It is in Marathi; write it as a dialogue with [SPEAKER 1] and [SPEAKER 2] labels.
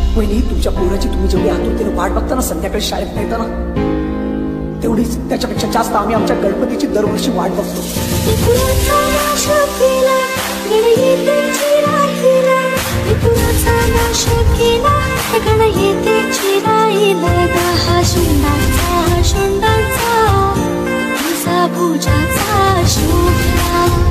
[SPEAKER 1] वहिनी, तुमच्या पोराची तुम्ही जेवढी आतुरतेने वाट बघता ना संध्याकाळी शाळेत येताना, तेवढीच त्याच्यापेक्षा जास्त आम्ही आमच्या गणपतीची दरवर्षी वाट बघतो.
[SPEAKER 2] पूजाचा शुभ